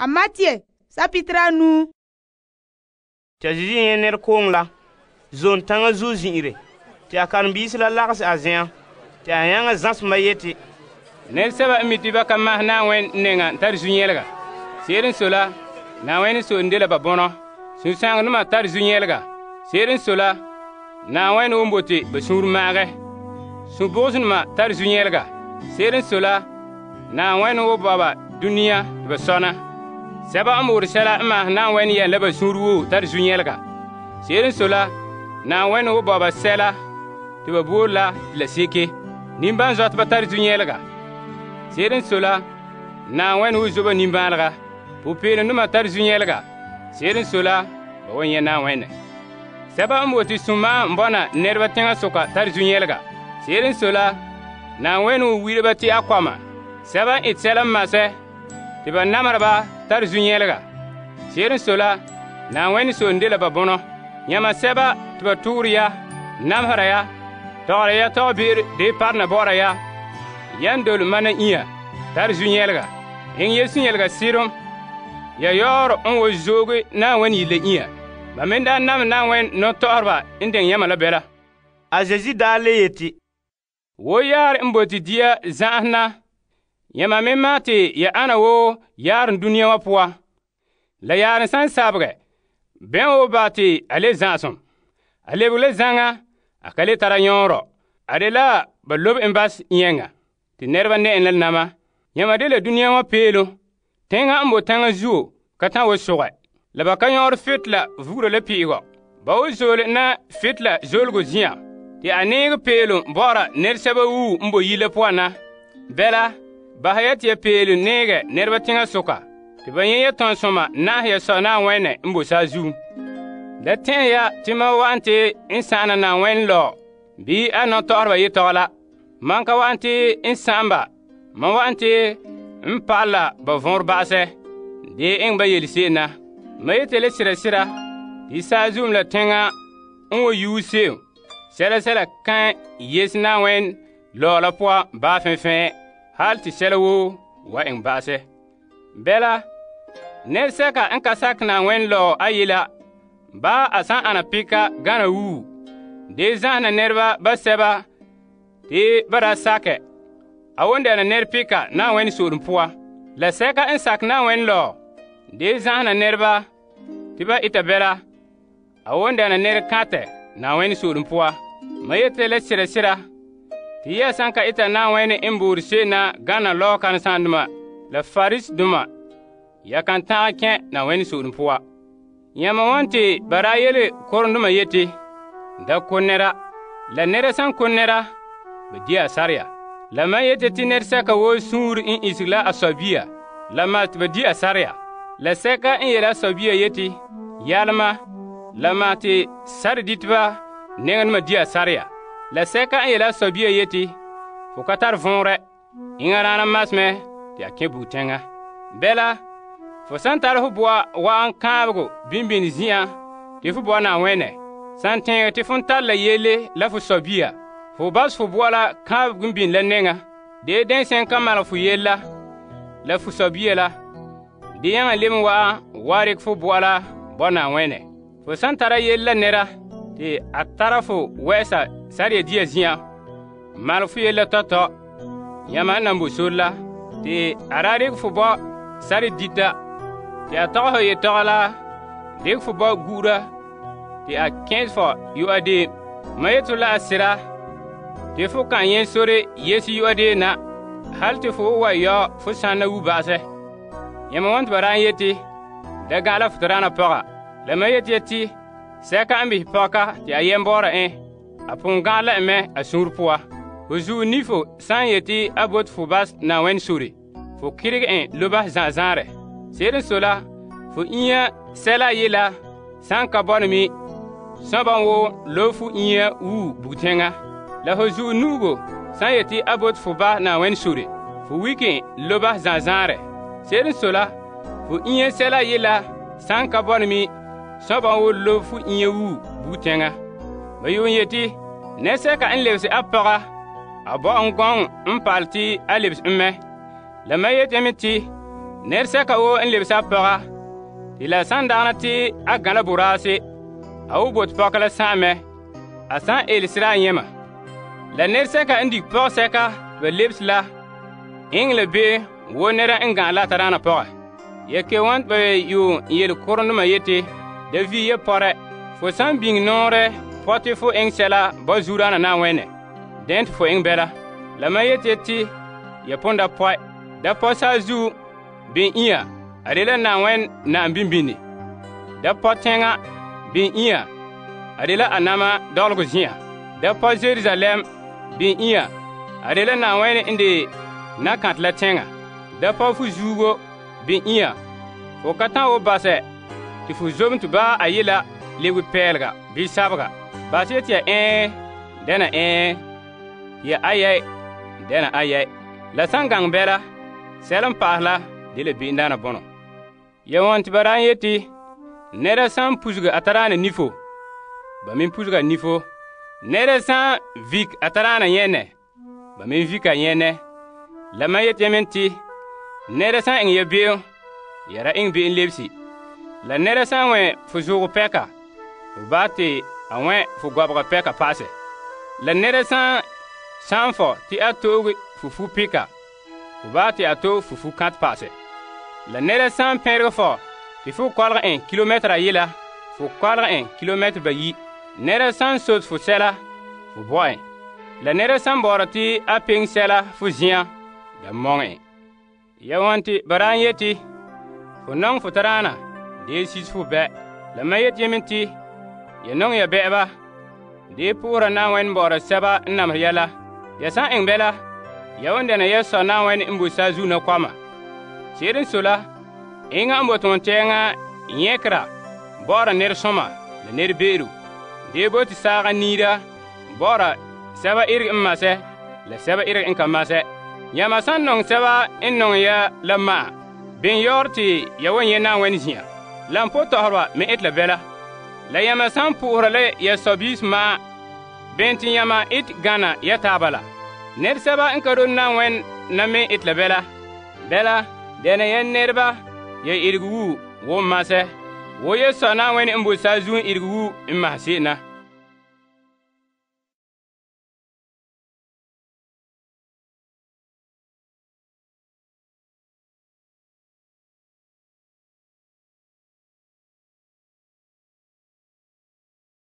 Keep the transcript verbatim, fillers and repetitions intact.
a Matie sapitra nu t'a Jésus yẽ ned koong la zon tãngã zu zĩ'ire tɩ a karen-biis la lags a zẽ tɩ a yãngã zãsmã yetɩ ned sɛba n mi tɩ ba ka mas na-n-wẽn nengã n tar zu-yẽlga seed n sola na-n-wẽn n soond la ba bõnɔ sũ-sãngdmã tar zu-yẽlga seed n sola na-n-wẽn n bote ba sũur maagɛ sũ-bʋgsdmã tar zu-yẽlga seed n sola na-n-wẽn wo baba dũniyã tɩ ba sõna sɛba n mood sɛla n mas na-n-wẽn yɛn la ba sũur woo tar zu-yẽlga seed n sola na-n-wẽn wo baba sɛla tɩ ba boor la tɩ la seke nimbãan-zoatbã tar zu-yẽlga seed n sola na-n-wẽn wo zoba nimbãanega pʋ-peelendmã tar zu-yẽlga seed n sola ba wa yẽ na-n-wẽnne sɛba n boond tɩ sũ-maan n bõna nedbã tẽngã soka tar zu-yẽlga seed n sola na-n-wẽn wo wirba tɩ a koama sɛba n ɩt sɛla n masɛ tɩ ba namrba tar zu-yẽlga seed n sola na-n-wẽn soonde la ba bõnɔ yãmba sɛba tɩ ba tʋʋr ya namsra ya togr ya tog-beer dee parna baoora ya yan dol mana ĩa tar zu-yẽlga ẽng ye sũ-yẽlga sɩdem ya yaoor n wa zooge na-n-wẽn yɩ la ĩa ba me da nam na-n-wẽn no-togsrba n deng yãmã la bɛla a Jésus daa le yetɩ wo yaar n boti dia zãsna yãmba me maa tɩ ya ana wo yaar n dũniyã wã pʋga la yaar n sã n sabgɛ bẽ wo baa tɩ a le zãasem a lebg le zãŋa a ka le tara yõorɔ a de la ba lob n bas yẽnga tɩ nɛdbã ne n la nama yãmba de la dũniyã wã peelo tẽngã n bo tãngã zuo ka tã wo sʋgɛ la ba ka yõor fɩtla vugrã la pɩɩgɔ ba wo zool na fɩtla zoolgo zĩyã tɩ a neeg peelum baoora ned sɛba wuu n bo yila pʋgãna bɛla basa ya tɩ ya peelu neegɛ nedbã tẽngã soka tɩ ba yẽ ya tõn-sõma naas ya soa na-n-wẽnne n bo saazuum la tẽ ya tɩ mam wa n tɩ n sãana na-n-wẽn laoo bɩ a no-togsdbã yɩ-tog la mam ka wa n tɩ n sãamba mam wa n tɩ n pagla ba võor bagsɛ dee ẽng ba yel-seendã ma yetɩ le sɩda-sɩda tɩ saazuum la tẽngã n wa yuus seem sɛla-sɛla kã yes na-n-wẽn laoo la pʋga baa fẽ-fẽ hal tɩ sɛla woo wa ẽng bagsɛ bɛla ned sɛka n ka sak na-n-wẽn laoo a yɩla baa a sã n ana pɩka gãna wuu dee zãsna nedbã ba sɛba tɩ ba ra sakɛ a wẽndɛɛna ned pɩka na-n-wẽn soodem pʋga la sɛka n sak na-n-wẽn laoo dee zãsna nedbã tɩ ba ɩta bɛla a wẽndɛɛna ned kãtɛ na-n-wẽn soodem pʋga ma yetɩ la sɩda-sɩda tɩ yɛ sã n ka ɩta na-n-wẽn n boor seena gãna laoo kãn-sãndmã la farisdmã ya kan tãag kẽ na-n-wẽn soodem pʋga yãmba wãn tɩ ba ra yele korendmã yetɩ da ko neda la neda sãn ko neda ba di a sarya la ma yetɩ tɩ ned sɛka wo sũur n ĩsg la a soabia la ma tɩ ba di a sarya la sɛka n yeel a soabia yetɩ yalma la ma tɩ sar-dɩtba negendmã di a sarya la sɛka n yeel a soabia yetɩ fo ka tar võorɛ yĩngã rãana masmɛ tɩ a kẽ bug-tẽngã bɛla fo sãn tar fo bʋa wa n kãabgo bĩn-bĩnd zĩyã tɩ fo bʋa na-n-wẽnne sãn tẽeg tɩ fo n tar la yelle la fo soabia fo bas fo bʋa la kãabg n bĩnd la nengã dee dẽ sẽn ka malg fo yella la fo soabia la dɩ yãngã leb n wa wa rɩk fo bʋa la bao na-n-wẽnne fo sãn tara yell la neda tɩ a tara fo wɛɛsa sar-ya dia zĩyã malg fo yella tɔ-tɔ yãmba n nan bo sor la tɩ a ra rɩk fo bao sar-dɩta tɩ a togs ye-tog la rɩk fo bao gu'ra tɩ a kẽes fo yʋ'a-deem ma yeto la a sɩda tɩ fo kã yẽ sore yes yʋ'a-deenã hal tɩ fo wa yao fo sãnna wu-bagsɛ yãmba wãn tɩ ba ra n yetɩ da gã la fo tɩ rãna pɔga la ma yet yetɩ sɛka n bɩs pɔka tɩ a yɛm baoora ẽ a pʋgẽ gã la me a sũur pʋga fo zuu nifo sã n yetɩ a bot fo bas na-n-wẽn sore fo kɩrg ẽ lobas zã-zãarɛ seed n sola fo ĩyã sɛla yɩla sã n ka bɔnemi sõba n wo lob fo ĩyã wuu bug-tẽngã la fo zuu nuugo sã n yetɩ a bot fo bas na-n-wẽn sore fo wikẽ lobas zã-zãarɛ seed n sola fo ĩyã sɛla yɩla sã n ka bɔnemi sõba n wo lob fo ĩyã wuu bug-tẽngã ba yʋʋn yetɩ ned sɛka n lebs a pɔga a bao n gõng n paal tɩ a lebs n me la ma yetame tɩ Ner sɛka wo n lebsa pɔga, tɩ la sãn dagna tɩ a gã la boraase, a wo bot pɔg la sãame, a sã n el sɩda a yẽma. La ner sɛka n dig pɔg sɛka tɩ ba lebs la, ẽng la be wo neda n gã la t'a rãna pɔga. Ya ke wãn tɩ ba yo n yel korendmã yete, da vi ye pɔrɛ, fo sã n bĩng noorɛ pɔ tɩ fo ẽng sɛla ba zu rãna na n wẽne, dẽn tɩ fo ẽng bɛla. La ma yete tɩ ya põnda pɔɛ, da pɔ saazu bɩ ĩa, a de la na n wẽn na n bĩn-bĩndi. Da pɔ tẽngã bɩ ĩa, a de la a nama dɔglg zĩa. Da pɔ Zerizalɛm bɩ ĩa, a de la na n wẽn n de na kãt la tẽngã. Da pɔ fu zuugo bɩ ĩa, fo ka tã wo basɛ tɩ fu zom tɩ baa a yɩla lebg pɛɛlga bɩ sabga. Bas ye tɩ ya ẽ dɛna ẽ, tɩ ya ayɛy dɛna ayɛy. La sãn gãng bɛla, sɛl n paas la de la be'en daana bõnɔ. Ya wõn tɩ ba ra n yetɩ neda sã n pusg a ta raana nifo, ba min pusga nifo. Neda sã n vik a ta raana yẽnɛ, ba min vika yẽnɛ. La ma yet yemen tɩ neda sã n ẽng ya beoog, ya ra ẽng be'en lebsi. La neda sã n wẽ fo zʋʋg pɛka, fo baa tɩ a wẽ fo goabga pɛka paasɛ. La neda sã sã n fɔ tɩ a toog fo fu pɩka, fo baa tɩ a to fo fu kãt paasɛ. La neda sã n pẽrg fɔ tɩ fo kolg ẽ kilomɛtr a yɩla, fo kolg ẽ kilomɛtr bayi. Neda sã n sos fo sɛla, fo bɔ'ẽ. La neda sã n baoora tɩ a peng sɛla fo zĩa, da mɔngẽ. Ya wõn tɩ ba ra n yetɩ fo nong fo ta raana, dee sis fo bɛ. La ma yet yemen tɩ ya nong ya bɛ'ba, dee pʋʋsra na n wẽn baoora sɛba n nams yɛla. Ya sã n ẽng bɛla, ya wẽn dɛna ya sɔ na n wẽn n bo saazu na koama. Sɩd n sola, ẽngã n bot n tɛɛngã yẽkra baoora ned sõma la ned beeru. Dee bo tɩ saagã niida baoora sɛba ɩrg n masɛ la sɛba ɩrg n ka masɛ. Yãmã sã n nong sɛba n nong ya la ma'a, bẽn yaoor tɩ ya wa yẽ na n wẽn zĩa, la n po tɔsrba me ẽt la bɛla. La yãmã sã n pʋʋsra la ya soabiis ma'a, bẽn tɩ yãmã ɩt gãna ya taaba la. Ned sɛba n ka rod na n wẽn na me ẽt la bɛla. Bɛla, dɛna ya nedba ya ɩrg wu wo n masɛ, wo ya soa na n wẽn n bo saazu n ɩrg wu n mas se'ena.